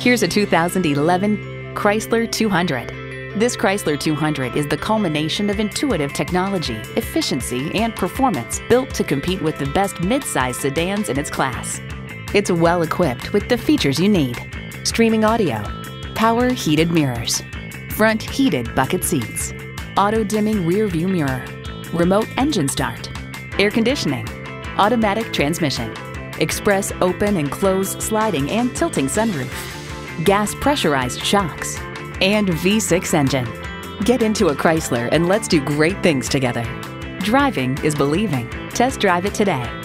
Here's a 2011 Chrysler 200. This Chrysler 200 is the culmination of intuitive technology, efficiency, and performance built to compete with the best mid-size sedans in its class. It's well equipped with the features you need: streaming audio, power heated mirrors, front heated bucket seats, auto-dimming rear view mirror, remote engine start, air conditioning, automatic transmission, express open and close sliding and tilting sunroof, gas pressurized shocks, and V6 engine. Get into a Chrysler and let's do great things together. Driving is believing. Test drive it today.